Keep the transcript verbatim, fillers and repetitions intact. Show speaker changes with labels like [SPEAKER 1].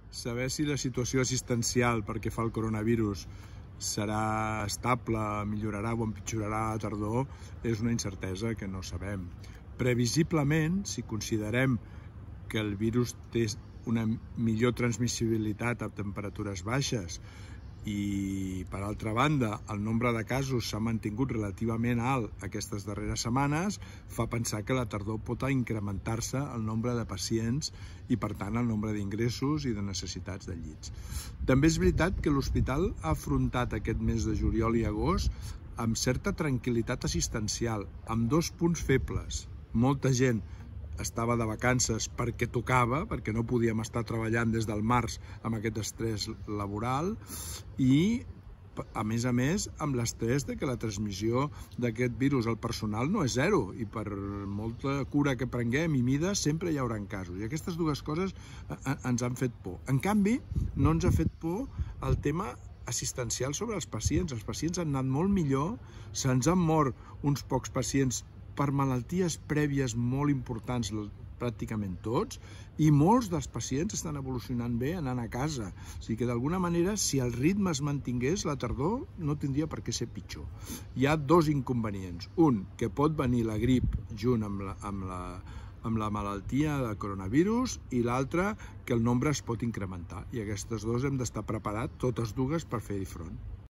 [SPEAKER 1] Saber si la situació assistencial perquè fa el coronavirus serà estable, millorarà o empitjorarà a la tardor és una incertesa que no sabem. Previsiblement, si considerem que el virus té una millor transmissibilitat a temperatures baixes i, per altra banda, el nombre de casos s'ha mantingut relativament alt aquestes darreres setmanes, fa pensar que a la tardor pot incrementar-se el nombre de pacients i, per tant, el nombre d'ingressos i de necessitats de llits. També és veritat que l'hospital ha afrontat aquest mes de juliol i agost amb certa tranquil·litat assistencial, amb dos punts febles. Molta gent estava de vacances perquè tocava, perquè no podíem estar treballant des del març amb aquest estrès laboral i, a més a més, amb l'estrès de que la transmissió d'aquest virus al personal no és zero i per molta cura que prenguem i mida sempre hi haurà casos. I aquestes dues coses ens han fet por. En canvi, no ens ha fet por el tema assistencial sobre els pacients. Els pacients han anat molt millor, se'ns han mort uns pocs pacients per malalties prèvies molt importants, pràcticament tots, i molts dels pacients estan evolucionant bé anant a casa. O sigui que, d'alguna manera, si el ritme es mantingués, la tardor no tindria per què ser pitjor. Hi ha dos inconvenients. Un, que pot venir la grip junt amb la, amb la, amb la malaltia de coronavirus, i l'altre, que el nombre es pot incrementar. I aquestes dues hem d'estar preparats, totes dues, per fer-hi front.